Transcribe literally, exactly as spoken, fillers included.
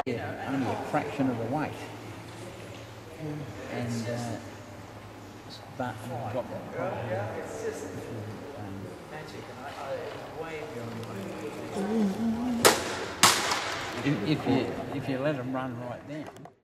Yeah, only a fraction of the weight. And uh, but I've got It's just um, magic, and I, I way beyond my if, if you if you let them run right down.